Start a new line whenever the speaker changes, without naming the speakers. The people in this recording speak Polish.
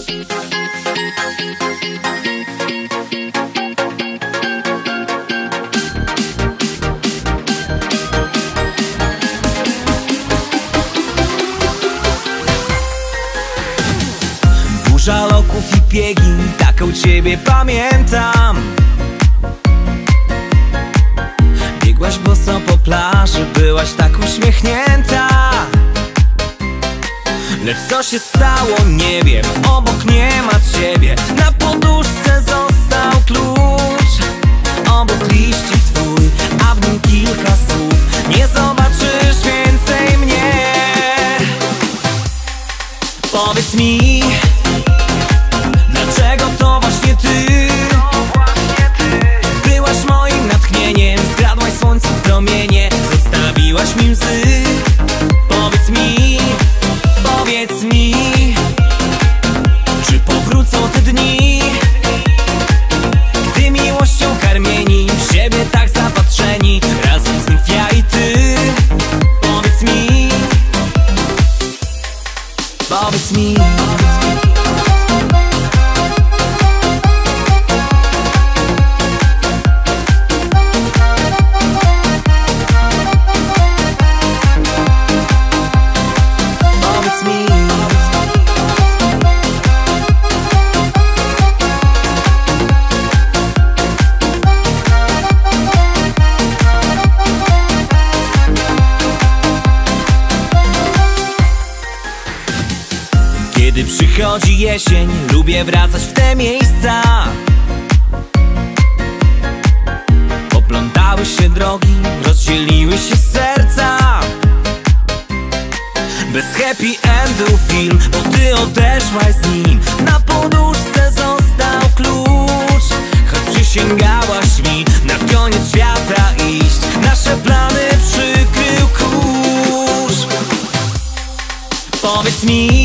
Burza loków i piegi, tak u ciebie pamiętam. Biegłaś boso po plaży, byłaś tak uśmiechnięta. Lecz co się stało, nie wiem, obok nie ma ciebie. Na poduszce został klucz, obok liści twój, a w nim kilka słów. Nie zobaczysz więcej mnie. Powiedz mi, dlaczego to właśnie ty byłaś moim natchnieniem, skradłaś słońcu promienie, zostawiłaś mi łzy. Powiedz mi, czy powrócą te dni, gdy miłością karmieni, w siebie tak zapatrzeni, razem znów ja i ty. Powiedz mi, powiedz mi. Kiedy przychodzi jesień, lubię wracać w te miejsca. Poplątały się drogi, rozdzieliły się serca. Bez happy endu film, bo ty odeszłaś z nim. Na poduszce został klucz, choć przysięgałaś mi na koniec świata iść. Nasze plany przykrył kurz. Powiedz mi,